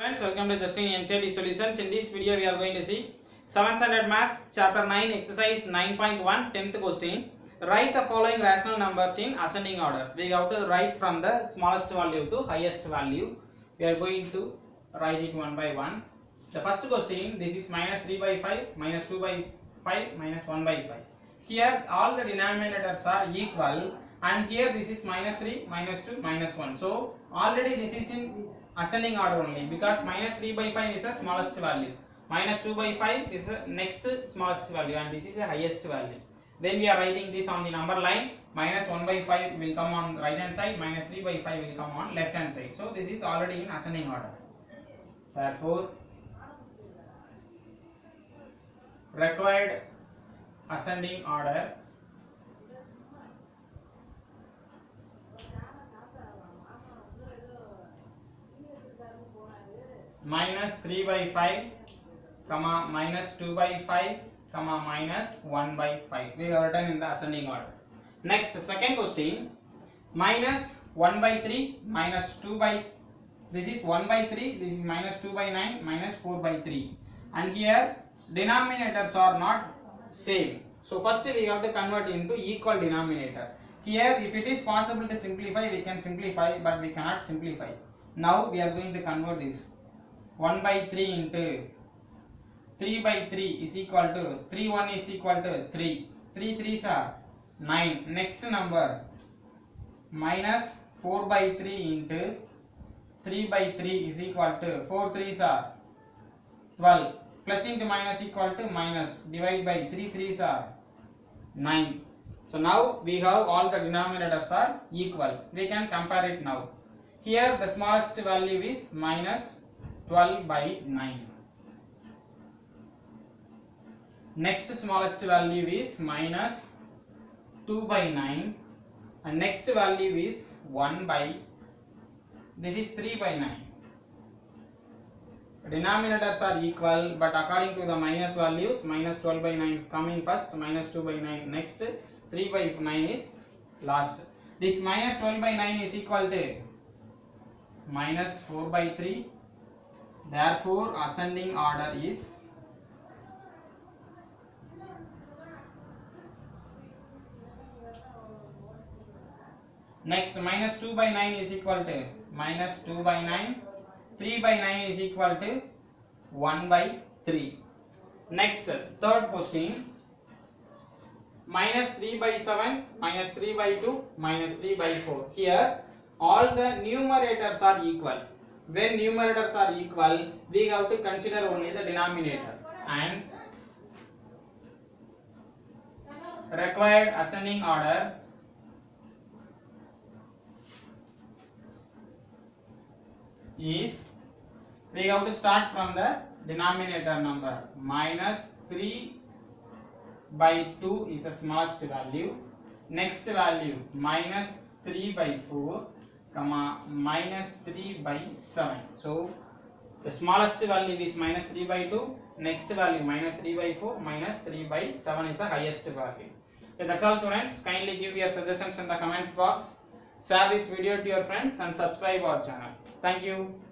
friends, welcome to Justin NCERT Solutions. In this video we are going to see 7th standard maths chapter 9 exercise 9.1 10th question. Write the following rational numbers in ascending order. We have to write from the smallest value to highest value. We are going to write it one by one. The first question, this is minus 3 by 5, minus 2 by 5, minus 1 by 5. Here all the denominators are equal and here this is minus 3, minus 2, minus 1. So already this is in ascending order only because minus 3 by 5 is the smallest value, minus 2 by 5 is the next smallest value and this is the highest value. Then we are writing this on the number line. Minus 1 by 5 will come on right hand side, minus 3 by 5 will come on left hand side. So this is already in ascending order. Therefore required ascending order minus 3 by 5 comma minus 2 by 5 comma minus 1 by 5. We have written in the ascending order. Next, second question, minus 1 by 3 minus 2 by, this is 1 by 3, this is minus 2 by 9 minus 4 by 3, and here denominators are not same. So first we have to convert into equal denominator. Here if it is possible to simplify, we can simplify, but we cannot simplify. Now we are going to convert this. 1 by 3 into 3 by 3 is equal to 3 1 is equal to 3. 3 3s are 9. Next number minus 4 by 3 into 3 by 3 is equal to 4 3s are 12. Plus into minus equal to minus, divide by 3 3s are 9. So now we have all the denominators are equal. We can compare it now. Here the smallest value is minus 12 by 9. Next smallest value is minus 2 by 9 and next value is 1 by, this is 3 by 9. Denominators are equal but according to the minus values, minus 12 by 9 coming first, minus 2 by 9 next, 3 by 9 is last. This minus 12 by 9 is equal to minus 4 by 3. Therefore ascending order is next, minus 2 by 9 is equal to minus 2 by 9, 3 by 9 is equal to 1 by 3. Next, third question, minus 3 by 7, minus 3 by 2, minus 3 by 4. Here all the numerators are equal. When numerators are equal, we have to consider only the denominator and required ascending order is, we have to start from the denominator number. Minus 3 by 2 is the smallest value. Next value minus 3 by 4 comma minus 3 by 7. So the smallest value is minus 3 by 2, next value minus 3 by 4, minus 3 by 7 is the highest value. Okay, that's all students. Kindly give your suggestions in the comments box. Share this video to your friends and subscribe our channel. Thank you.